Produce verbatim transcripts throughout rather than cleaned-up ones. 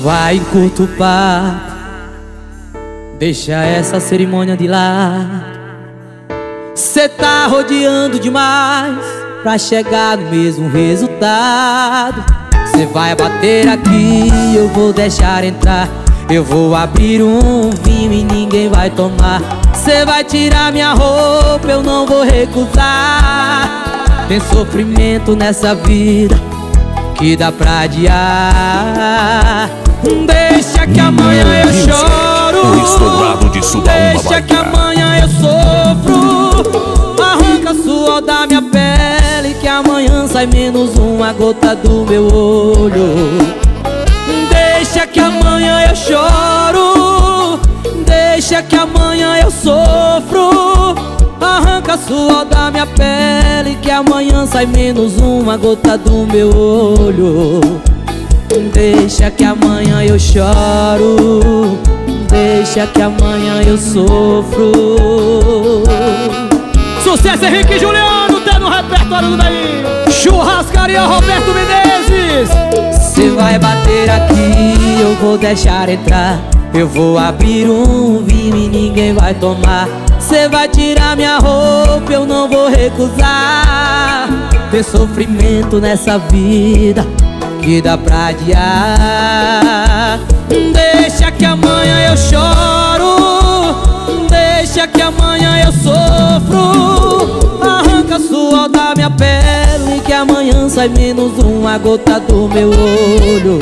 Vai, curta o papo, deixa essa cerimônia de lado. Cê tá rodeando demais pra chegar no mesmo resultado. Cê vai bater aqui, eu vou deixar entrar. Eu vou abrir um vinho e ninguém vai tomar. Cê vai tirar minha roupa, eu não vou recusar. Tem sofrimento nessa vida que dá pra adiar. Deixa que amanhã eu choro, deixa que amanhã eu sofro. Arranca suor da minha pele, que amanhã sai menos uma gota do meu olho. Deixa que amanhã eu choro, deixa que amanhã eu sofro. Arranca suor da minha pele, que amanhã sai menos uma gota do meu olho. Deixa que amanhã eu choro, deixa que amanhã eu sofro. Sucesso Henrique e Juliano, tá no repertório do Daí. Churrascaria Roberto Menezes. Cê vai bater aqui, eu vou deixar entrar. Eu vou abrir um vinho e ninguém vai tomar. Cê vai tirar minha roupa, eu não vou recusar. Tem sofrimento nessa vida que dá pra adiar. Deixa que amanhã eu choro, deixa que amanhã eu sofro. Arranca suor da minha pele, que amanhã sai menos uma gota do meu olho.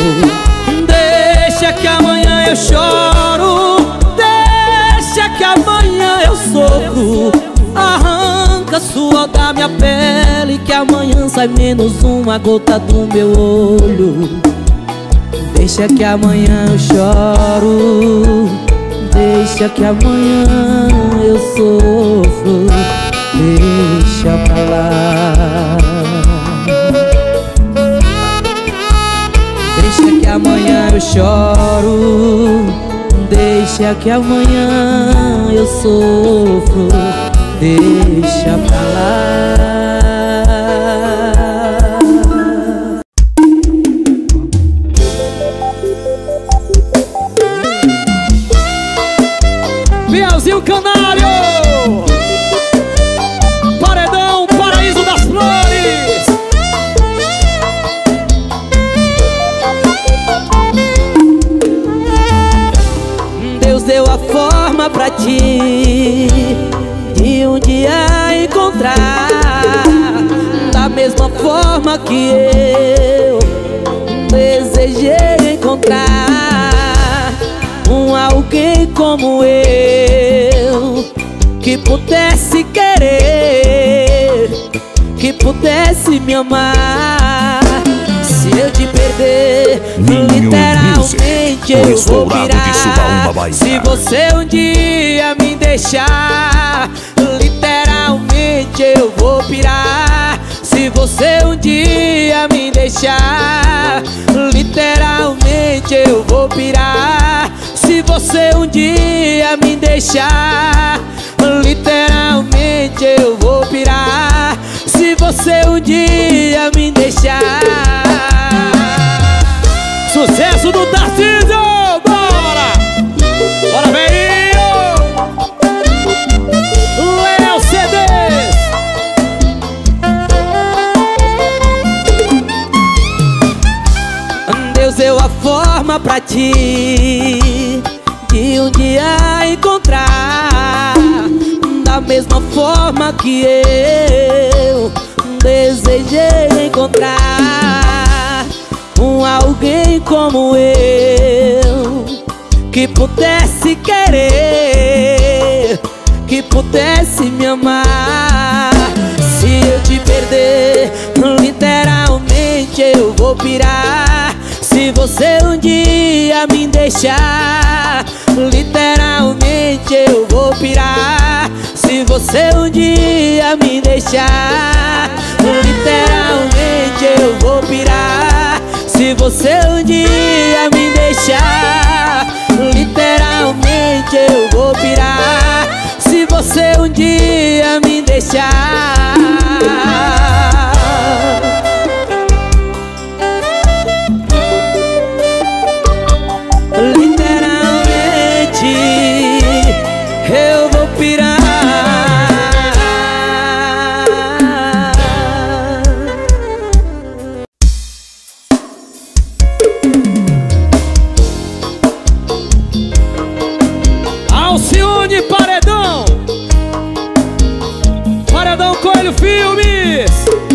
Deixa que amanhã eu choro, deixa que amanhã eu sofro. Arranca suor da minha pele, que amanhã sai menos uma gota do meu olho. Deixa que amanhã eu choro, deixa que amanhã eu sofro. Deixa pra lá. Deixa que amanhã eu choro, deixa que amanhã eu sofro. Deixa pra lá. Bielzinho Canário, Paredão, Paraíso das Flores. Deus deu a forma pra ti de um dia encontrar, da mesma forma que eu desejei encontrar um alguém como eu, que pudesse querer, que pudesse me amar. Se eu te perder, literalmente eu vou pirar. Se você um dia me deixar, literalmente eu vou pirar. Se você um dia me deixar, literalmente eu vou pirar. Se você um dia me deixar, literalmente eu vou pirar. Se você um dia me deixar. Sucesso do Tarcísio, bora! Bora, velhinho! Léo C Ds. Deus deu a forma pra ti de um dia encontrar, da mesma forma que eu desejei encontrar um alguém como eu, que pudesse querer, que pudesse me amar. Se eu te perder, literalmente eu vou pirar. Se você um dia me deixar, literalmente eu vou pirar. Se você um dia me deixar, literalmente eu vou pirar. Se você um dia me deixar, literalmente eu vou pirar. Se você um dia me deixar. J Filmes.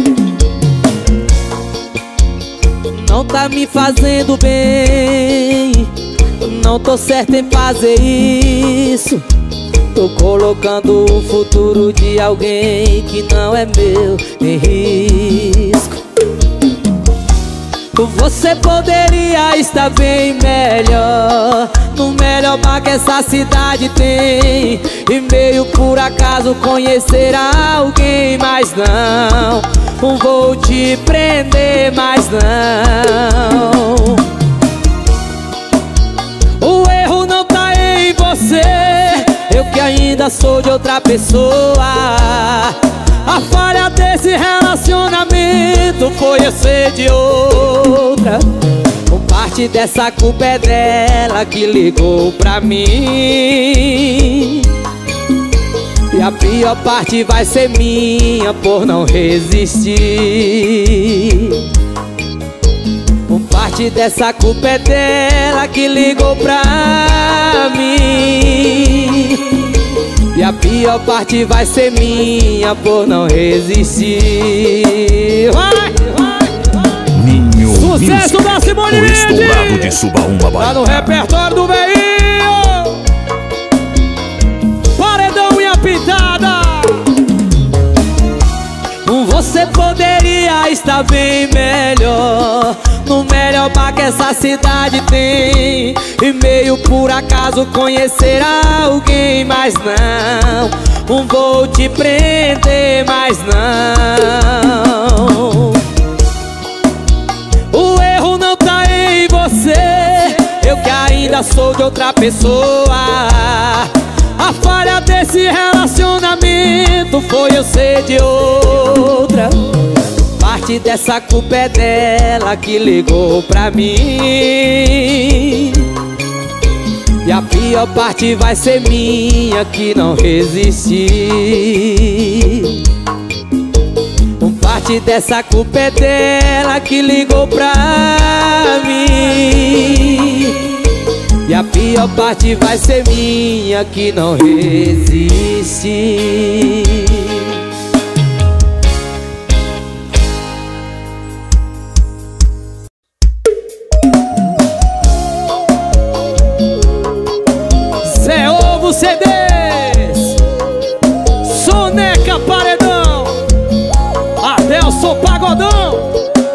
Não tá me fazendo bem, não tô certo em fazer isso. Tô colocando o futuro de alguém que não é meu em risco. Você poderia estar bem melhor, no melhor bar que essa cidade tem, e meio por acaso conhecer alguém. Mas não, não vou te prender, mas não. O erro não tá em você, eu que ainda sou de outra pessoa. A falha desse relacionamento foi eu ser de outra. Com parte dessa culpa é dela que ligou pra mim, e a pior parte vai ser minha por não resistir. Com parte dessa culpa é dela que ligou pra mim, e a pior parte vai ser minha por não resistir. Vai, vai, vai. Ninho Sucesso Music, da Simone o estourado de Subaúma, Bahia. Tá no repertório do veio. Paredão e a pintada. Você poderia estar bem melhor, no melhor bar que essa cidade tem, e meio por acaso conhecer alguém. Mas não, não vou te prender, mas não. O erro não tá em você, eu que ainda sou de outra pessoa. A falha desse relacionamento foi eu ser de outra. Parte dessa culpa é dela que ligou pra mim, e a pior parte vai ser minha que não resisti. Parte dessa culpa é dela que ligou pra mim, e a pior parte vai ser minha que não resiste. Zé Ovo C Ds, Soneca Paredão, Adelson Pagodão.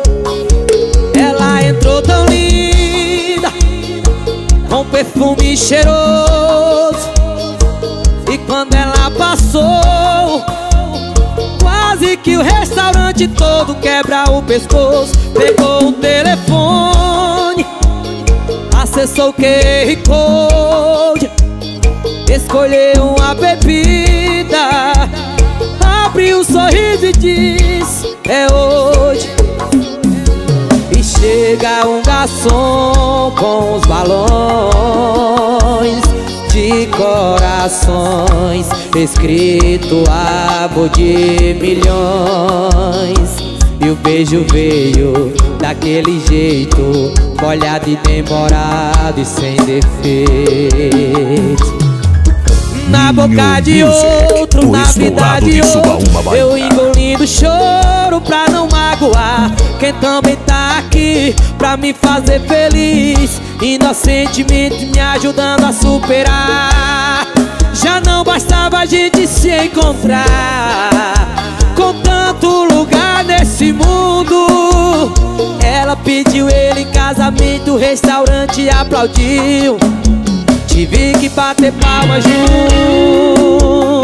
Ela entrou tão linda, com perfume cheiroso, e quando ela passou, quase que o restaurante todo quebra o pescoço. Pegou o telefone, acessou o Q R Code, escolheu uma bebida, abriu um sorriso e disse: é hoje. E chega um garçom com os balões de corações, escrito amor de milhões. E o beijo veio daquele jeito, molhado e demorado e sem defeito. Na boca de outro, na vida de outro, eu engolindo choro pra não magoar quem também tá aqui pra me fazer feliz, inocentemente me ajudando a superar. Já não bastava a gente se encontrar, com tanto lugar nesse mundo. Ela pediu ele em casamento, o restaurante aplaudiu, tive que bater palma junto.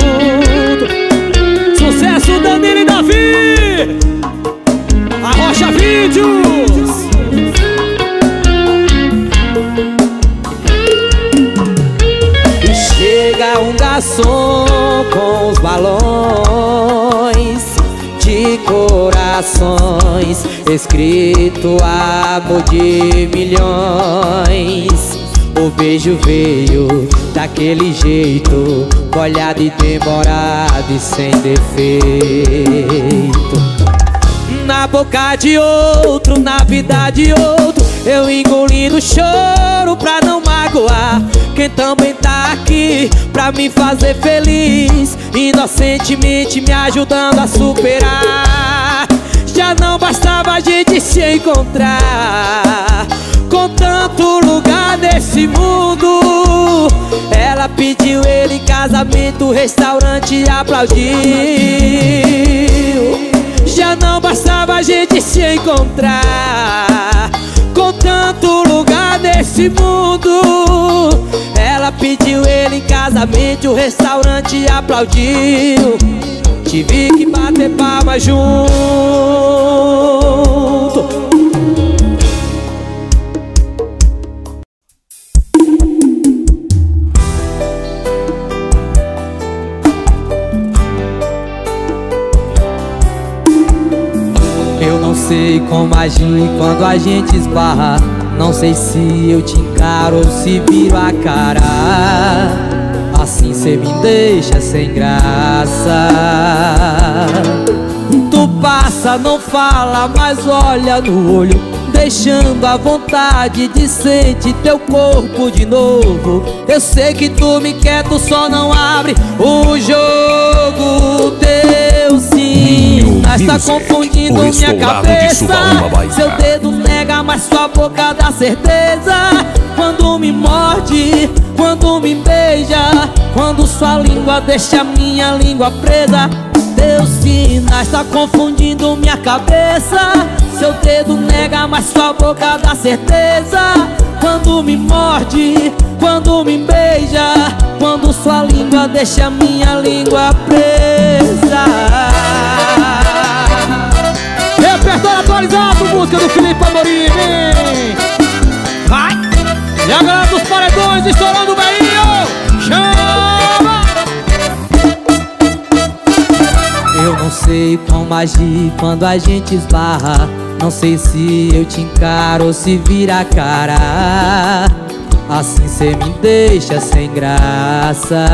Sucesso Danilo e Davi, Arrocha Vídeos. E chega um garçom com os balões de corações, escrito amor de milhões. O beijo veio daquele jeito, molhado e demorado e sem defeito. Na boca de outro, na vida de outro, eu engolindo choro pra não magoar quem também tá aqui pra me fazer feliz, inocentemente inocentemente me ajudando a superar. Já não bastava a gente se encontrar, com tanto lugar nesse mundo. Ela pediu ele em casamento, o restaurante aplaudiu. Já não bastava a gente se encontrar, com tanto lugar nesse mundo. Ela pediu ele em casamento, o restaurante aplaudiu. Tive que bater palmas junto. Eu não sei como agir quando a gente esbarra. Não sei se eu te encaro ou se viro a cara. Assim cê me deixa sem graça. Tu passa, não fala, mas olha no olho, deixando a vontade de sentir teu corpo de novo. Eu sei que tu me quer, tu só não abre o jogo. Teu sim, mas tá confundindo minha cabeça. Seu dedo nega, mas sua boca dá certeza. Quando me morde, quando me beija, quando sua língua deixa minha língua presa. Teus sinais tá confundindo minha cabeça. Seu dedo nega, mas sua boca dá certeza. Quando me morde, quando me beija, quando sua língua deixa minha língua presa. Repertório atualizado, música do Felipe Amorim. Vai! E a galera dos paredões estourando o veinho. Chama! Eu não sei como agir quando a gente esbarra. Não sei se eu te encaro ou se vira a cara. Assim cê me deixa sem graça.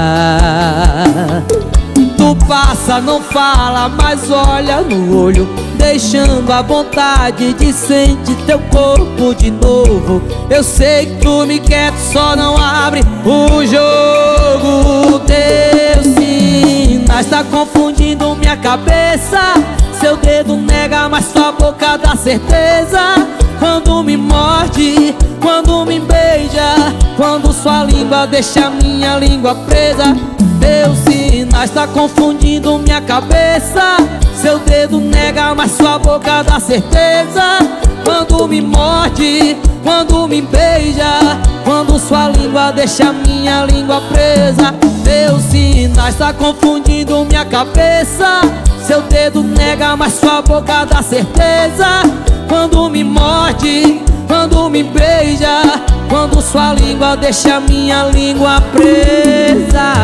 Tu passa, não fala, mas olha no olho, deixando a vontade de sentir teu corpo de novo. Eu sei que tu me quer, tu só não abre o jogo. Teus sinais tá confundindo minha cabeça. Seu dedo nega, mas sua boca dá certeza. Quando me morde, quando me beija, quando sua língua deixa minha língua presa. Teus sinais tá confundindo minha cabeça. Seu dedo nega, mas sua boca dá certeza. Quando me morde, quando me beija, quando sua língua deixa minha língua presa. Teus sinais tá confundindo minha cabeça. Seu dedo nega, mas sua boca dá certeza. Quando me morde, quando me beija, quando sua língua deixa minha língua presa.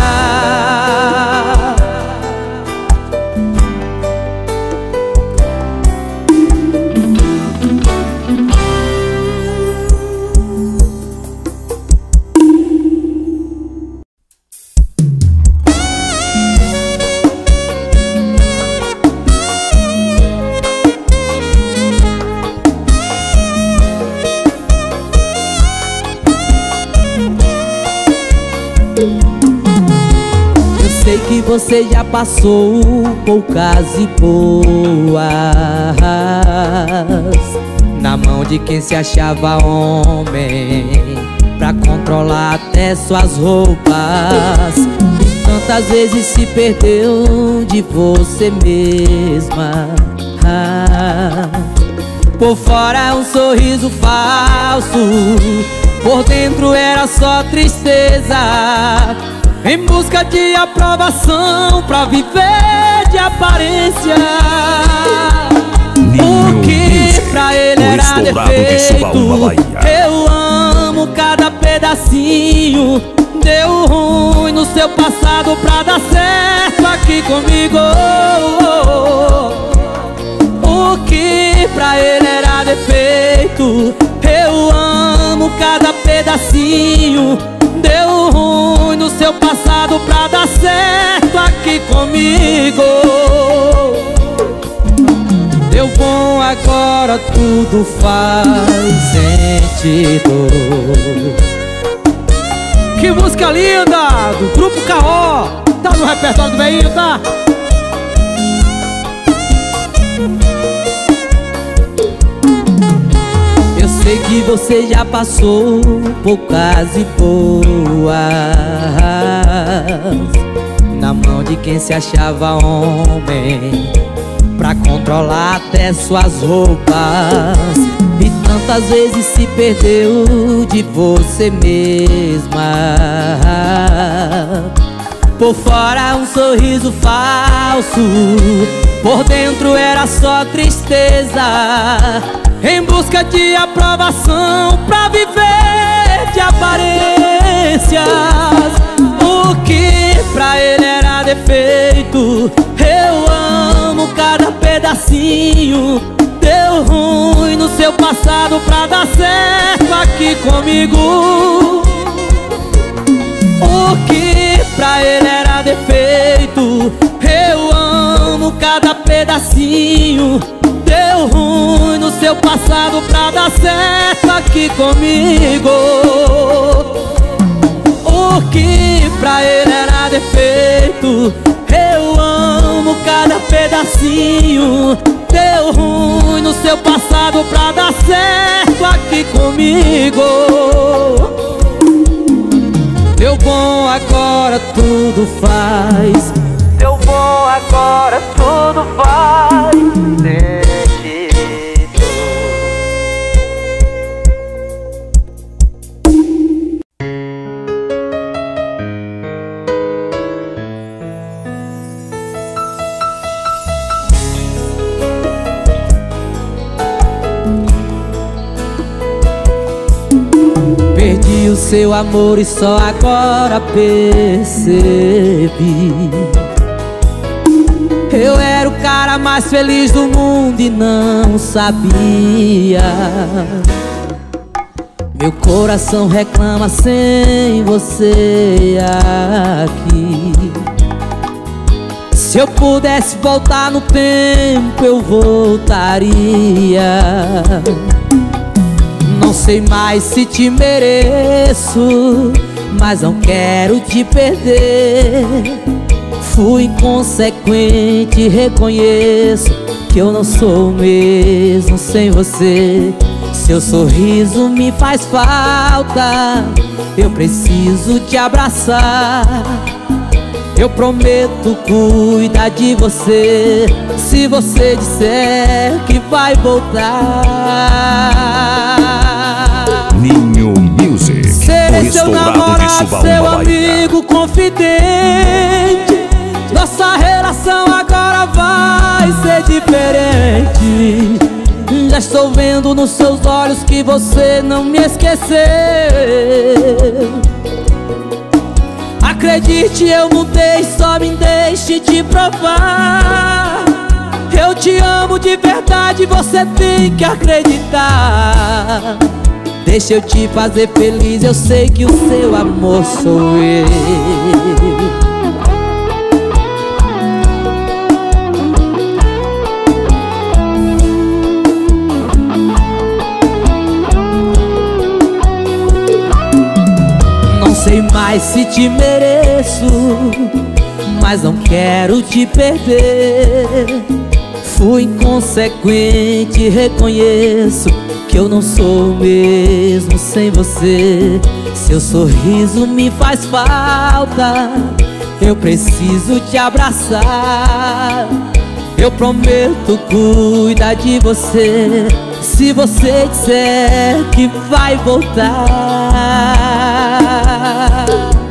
Sei que você já passou poucas e boas na mão de quem se achava homem, pra controlar até suas roupas. E tantas vezes se perdeu de você mesma. Por fora um sorriso falso, por dentro era só tristeza. Em busca de aprovação, pra viver de aparência. O que pra ele era defeito, eu amo cada pedacinho. Deu ruim no seu passado pra dar certo aqui comigo. O que pra ele era defeito, eu amo cada pedacinho. Deu ruim no seu passado pra dar certo aqui comigo. Deu bom, agora tudo faz sentido. Que música linda do Grupo K O. Tá no repertório do veinho, tá? Eu sei que você já passou poucas e boas na mão de quem se achava homem, pra controlar até suas roupas. E tantas vezes se perdeu de você mesma. Por fora um sorriso falso, por dentro era só tristeza, em busca de aprovação pra viver de aparências. O que pra ele era defeito, eu amo cada pedacinho. Deu ruim no seu passado pra dar certo aqui comigo. O que pra ele era defeito, eu amo cada pedacinho. Deu ruim no seu passado pra dar certo aqui comigo. O que pra ele era defeito, eu amo cada pedacinho. Deu ruim no seu passado pra dar certo aqui comigo. Deu bom, agora tudo faz. Deu bom, agora tudo faz sentido. Perdi o seu amor e só agora percebi. Eu era o cara mais feliz do mundo e não sabia. Meu coração reclama sem você aqui. Se eu pudesse voltar no tempo, eu voltaria. Não sei mais se te mereço, mas não quero te perder. Fui inconsequente, reconheço que eu não sou o mesmo sem você. Seu sorriso me faz falta, eu preciso te abraçar. Eu prometo cuidar de você, se você disser que vai voltar. Ninho Music, serei seu namorado, seu amigo, confidente. Nossa relação agora vai ser diferente. Já estou vendo nos seus olhos que você não me esqueceu. Acredite, eu mudei, só me deixe te provar. Eu te amo de verdade, você tem que acreditar. Deixa eu te fazer feliz, eu sei que o seu amor sou eu. Não sei mais se te mereço, mas não quero te perder. Fui inconsequente, reconheço que eu não sou o mesmo sem você. Seu sorriso me faz falta, eu preciso te abraçar. Eu prometo cuidar de você, se você disser que vai voltar.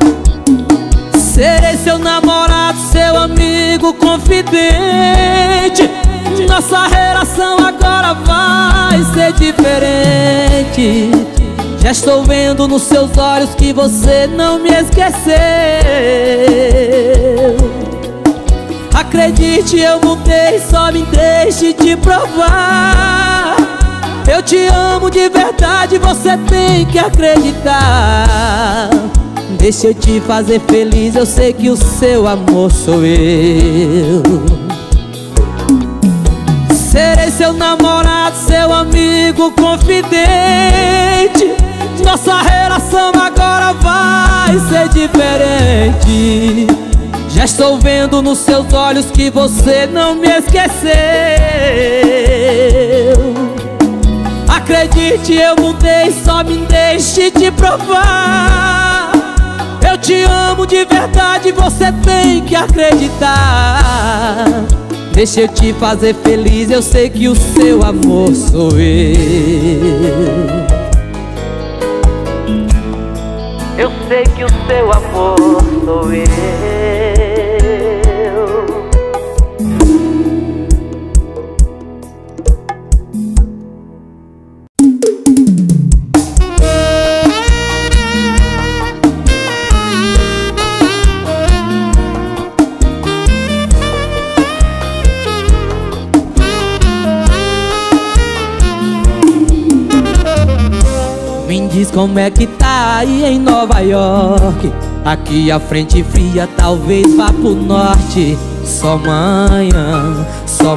Serei seu namorado, seu amigo, confidente. Nossa relação agora vai ser diferente. Já estou vendo nos seus olhos que você não me esqueceu. Acredite, eu mudei, só me deixe te provar. Eu te amo de verdade, você tem que acreditar. Deixa eu te fazer feliz, eu sei que o seu amor sou eu. Serei seu namorado, seu amigo, confidente. Nossa relação agora vai ser diferente. Já estou vendo nos seus olhos que você não me esqueceu. Acredite, eu mudei, só me deixe te provar. Eu te amo de verdade, você tem que acreditar. Deixa eu te fazer feliz, eu sei que o seu amor sou eu. Eu sei que o seu amor sou eu. Me diz como é que tá aí em Nova York. Aqui a frente fria, talvez vá pro norte. Só manhã, só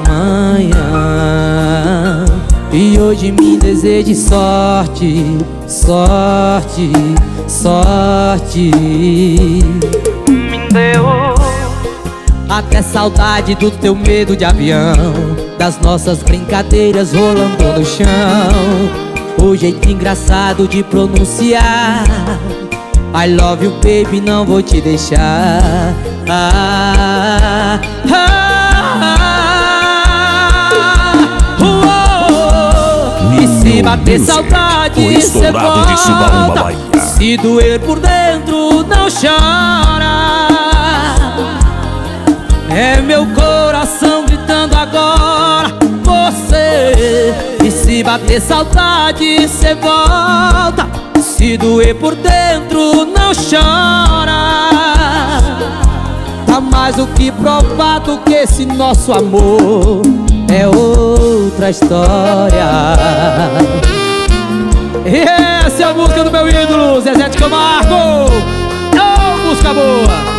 manhã. E hoje me deseje sorte, sorte, sorte. Me deu até saudade do teu medo de avião, das nossas brincadeiras rolando no chão. O jeito engraçado de pronunciar I love you baby, não vou te deixar. ah, ah, ah, oh, E se bater saudade, cê volta. Se doer por dentro, não chora. É meu coração gritando agora, você. E se bater saudade, cê volta. Se doer por dentro, não chora. Tá mais do que provado que esse nosso amor é outra história. E essa é a música do meu ídolo, Zezé de Camargo. Oh, música boa!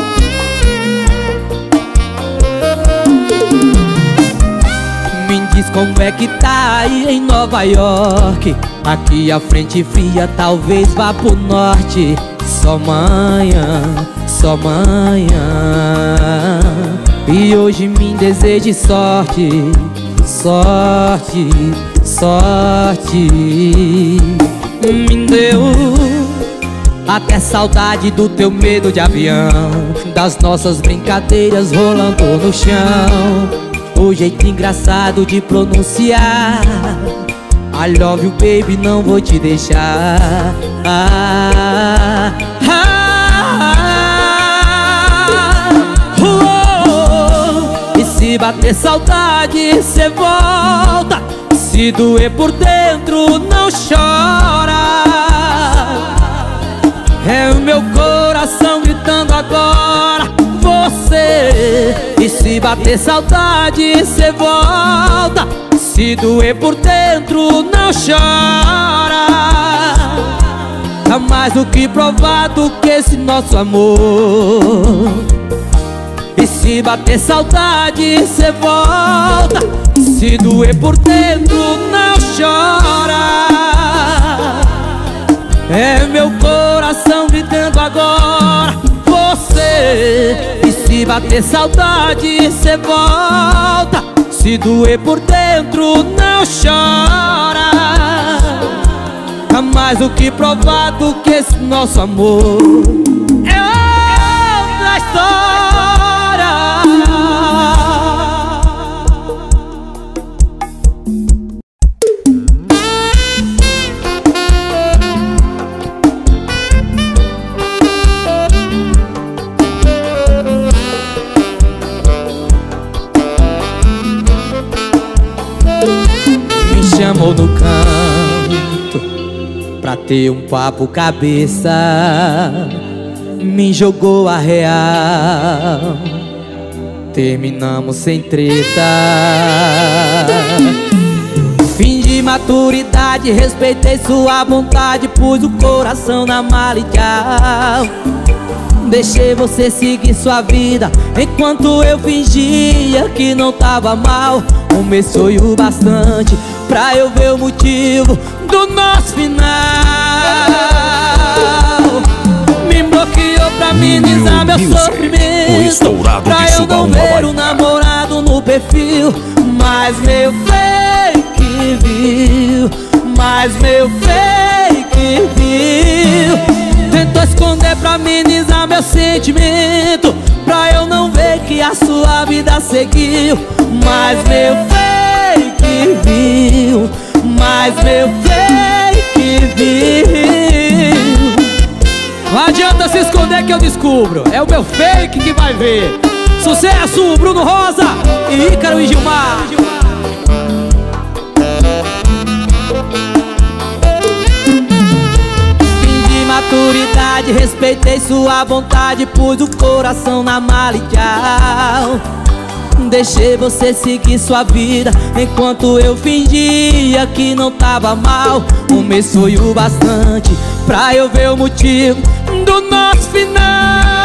Me diz como é que tá aí em Nova York. Aqui a frente fria, talvez vá pro norte. Só manhã, só manhã. E hoje me deseje sorte, sorte, sorte. Me deu até saudade do teu medo de avião, das nossas brincadeiras rolando no chão. O jeito engraçado de pronunciar I love you baby, não vou te deixar. ah, ah, oh, oh. E se bater saudade, cê volta. Se doer por dentro, não chora. É o meu coração gritando agora, você. E se bater saudade, cê volta. Se doer por dentro, não chora. Tá mais do que provado que esse nosso amor. E se bater saudade, cê volta. Se doer por dentro, não chora. É meu coração gritando agora, você. E se bater saudade, cê volta. Se doer por dentro, não chora. Tá mais do que provado que esse nosso amor é outra história. Chamou no canto pra ter um papo cabeça, me jogou a real, terminamos sem treta. Fingi maturidade, respeitei sua vontade, pus o coração na mala e tchau. Deixei você seguir sua vida, enquanto eu fingia que não tava mal. Um mês foi o bastante pra eu ver o motivo do nosso final. Me bloqueou pra pra amenizar meu sofrimento, pra eu não ver o namorado no perfil. Mas meu fake viu, mas meu fake viu. Tentou esconder pra amenizar meu sentimento, pra eu não ver que a sua vida seguiu. Mas meu fake viu, mas meu fake viu. Não adianta se esconder que eu descubro, é o meu fake que vai ver. Sucesso, Bruno Rosa e Ícaro e Gilmar. Fingi maturidade, respeitei sua vontade, pus o coração na mala e tchau. Deixei você seguir sua vida, enquanto eu fingia que não tava mal. Um mês foi o bastante pra eu ver o motivo do nosso final.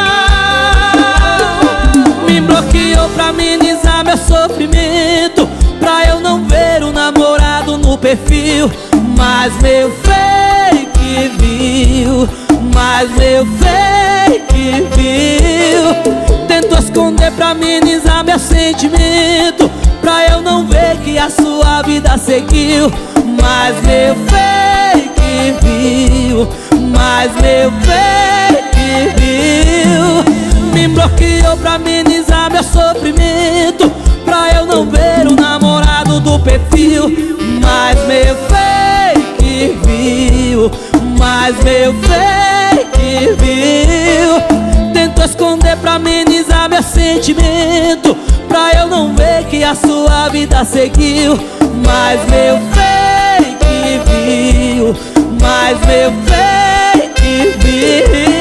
Me bloqueou pra amenizar meu sofrimento, pra eu não ver o namorado no perfil. Mas meu fake viu, mas meu fake viu. Tentou esconder pra amenizar meu sentimento, pra eu não ver que a sua vida seguiu. Mas meu fake viu, mas meu fake viu. Me bloqueou pra amenizar meu sofrimento, pra eu não ver o namorado do perfil. Mas meu fake viu, mas meu fake viu. Tentou esconder pra amenizar meu sentimento, pra eu não ver que a sua vida seguiu. Mas meu fake viu, mas meu fake viu.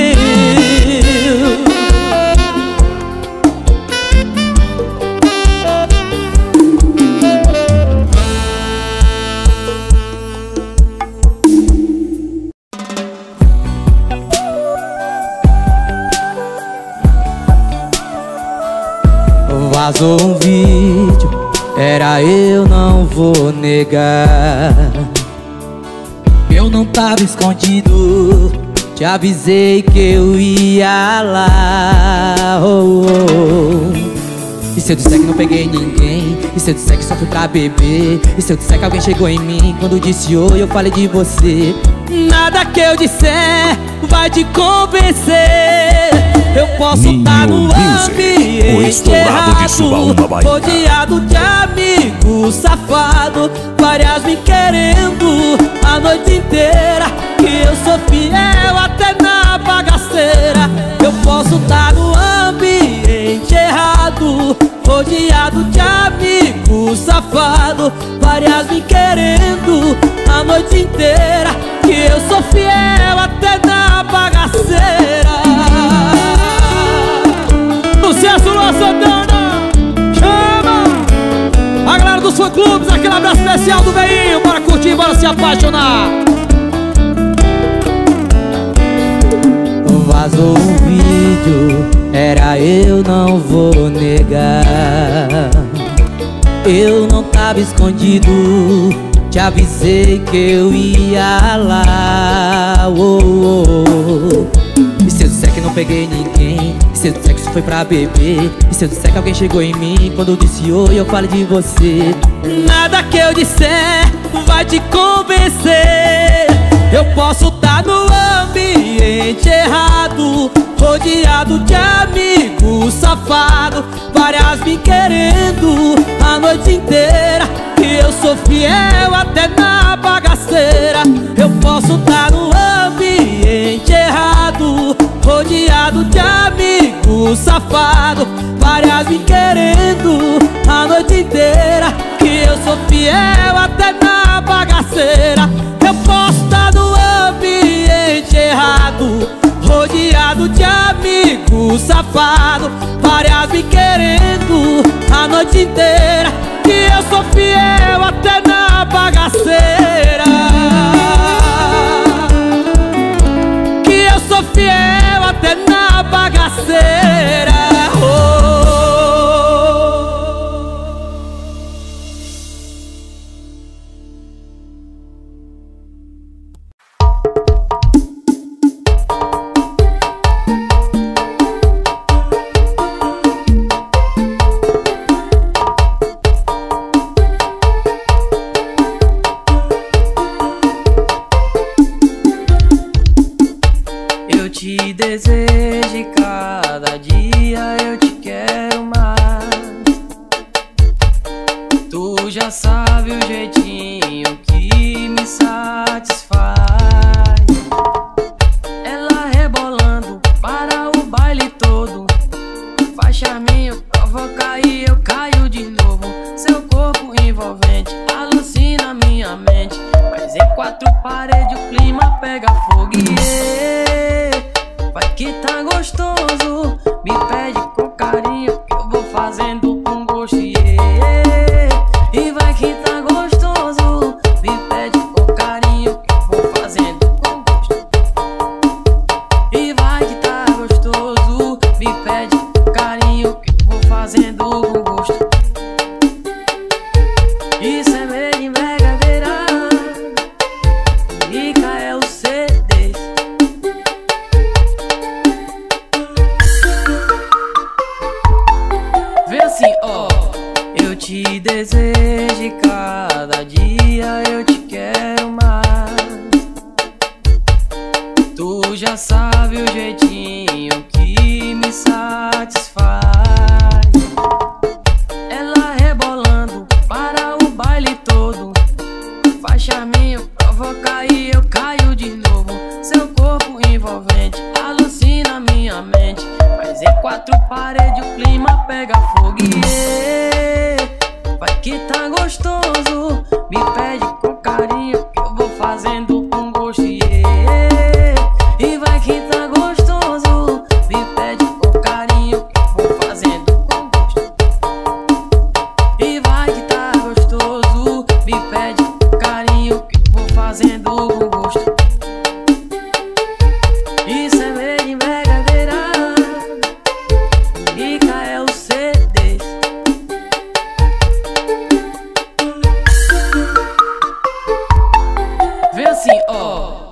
Vazou um vídeo, era eu, não vou negar. Eu não tava escondido, te avisei que eu ia lá. oh, oh. E se eu disser que não peguei ninguém? E se eu disser que só fui pra beber? E se eu disser que alguém chegou em mim quando disse oi, eu falei de você? Nada que eu disser vai te convencer. Eu posso estar no ambiente errado, rodeado de amigos safado, várias me querendo a noite inteira, que eu sou fiel até na bagaceira. Eu posso estar no ambiente errado, rodeado de amigos safado, várias me querendo a noite inteira, que eu sou fiel até na bagaceira. Sucesso, Luan Santana! Chama! A galera dos fã-clubes, aquele abraço especial do veinho. Bora curtir, bora se apaixonar. Vazou um vídeo, era eu, não vou negar. Eu não tava escondido, te avisei que eu ia lá. oh, oh, oh. E se eu disser que não peguei ninguém? E se eu disser que isso foi pra beber? E se eu disser que alguém chegou em mim quando eu disse oi, eu falei de você? Nada que eu disser vai te convencer. Eu posso estar no ambiente errado, rodeado de amigos safado, várias me querendo a noite inteira, que eu sou fiel até na bagaceira. Eu posso estar no ambiente errado, rodeado de amigos safado, várias me querendo a noite inteira, que eu sou fiel até na bagaceira. Eu posso estar no ambiente errado, rodeado de amigos safado, várias me querendo a noite inteira, que eu sou fiel até na bagaceira, que eu sou fiel até na bagaceira. oh. Tu já sabe o jeitinho que me satisfaz. Ela rebolando para o baile todo, faz charminho, provoca e eu caio de novo. Seu corpo envolvente alucina minha mente, mas em quatro paredes o clima pega fogo. Yeah, vai que tá gostoso, me pede com carinho que eu vou fazendo com gosto. Yeah, e vai que tá gostoso, me pede com carinho que eu vou fazendo com gosto. E vai que tá gostoso, me pede com carinho que eu vou fazendo com gosto. Isso é meio brincadeira, rica é o C D. Vê assim, ó, eu te desejo e cada dia eu te quero mais. Tu já sabe o jeitinho que me satisfaz. Ela rebolando para o baile todo, faz charminho, provoca e eu caio de novo. Seu corpo envolvente alucina minha mente, mas em quatro paredes o clima pega fogo. Yeah, vai que tá gostoso, me pede com carinho que eu vou fazendo com gosto. Yeah, e vai que tá gostoso, me pede com carinho que eu vou fazendo com gosto. E vai que tá gostoso, me pede com carinho que eu vou fazendo com gosto. Isso é meio de brincadeira, rica é o C D. Vê assim, ó.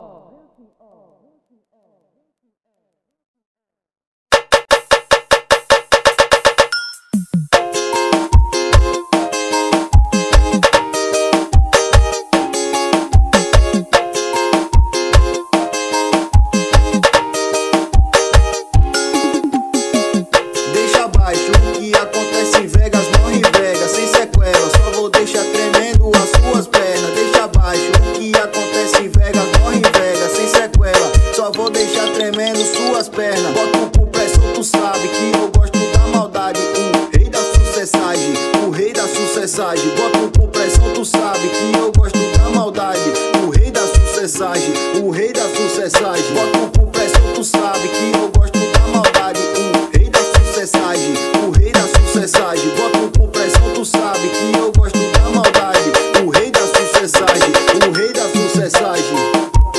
Deixa abaixo, o que acontece em Vegas morre em Vegas, sem sequela, só vou deixar tremendo as suas pernas. Deixa abaixo, o que acontece em Vegas morre em Vegas, sem sequela, só vou deixar tremendo suas pernas. Bota o cu pressão, tu sabe que eu gosto da maldade, o rei da sucessagem, o rei da sucessagem. Bota o cu pressão, tu sabe que eu gosto da maldade, o rei da sucessagem, o rei da sucessagem. Bota o cu pressão, tu sabe que eu gosto da maldade, o rei da sucessagem, o rei da sucessagem. Bota o cu pressão, tu sabe que eu gosto da maldade, o rei da sucessagem, o rei da sucessagem.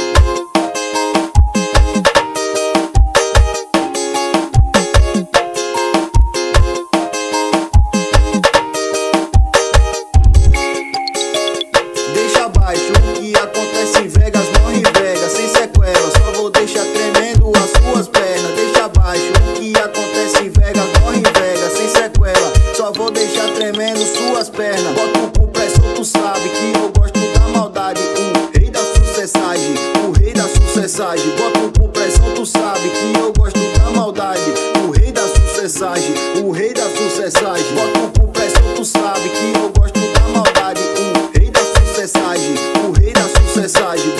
Deixa abaixo, o que acontece em Vegas morre em Vegas, sem sequela, só vou deixar tremendo as suas pernas. Deixa abaixo, o que acontece em Vegas morre em Vegas, sem sequela, só vou deixar tremendo suas pernas. Bota o cu pressão, tu sabe que eu gosto da maldade, o rei da sucessagem, o rei da sucessagem. Bota o cu pressão, tu sabe que eu gosto da maldade, o rei da sucessagem, o rei da sucessagem. Bota o cu pressão, tu sabe que eu gosto da maldade, o rei da sucessagem, o rei da sucessagem.